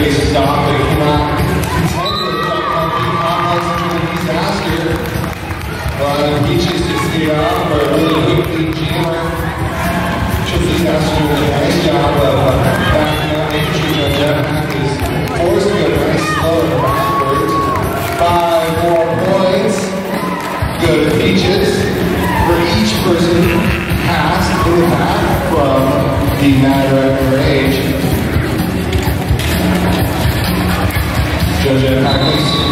pace stop. They cannot contend with that concrete complex into the East Asker. But Peaches gets the off for a really quickly jammer. East Asker doing a nice job of backing up, making sure that Jeff Mack is forcing a nice slow backwards. 5 more points. Good Peaches for each person passed in the pack from the Mad Age. Judge Mack